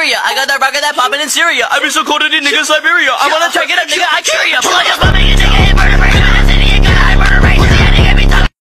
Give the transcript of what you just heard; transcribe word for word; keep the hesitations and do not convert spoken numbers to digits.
Nigeria. I got that rocket that poppin' in Syria. I be so cold in nigga Siberia. I wanna check it up, nigga. I cheer ya. Pull out your stomach and take it.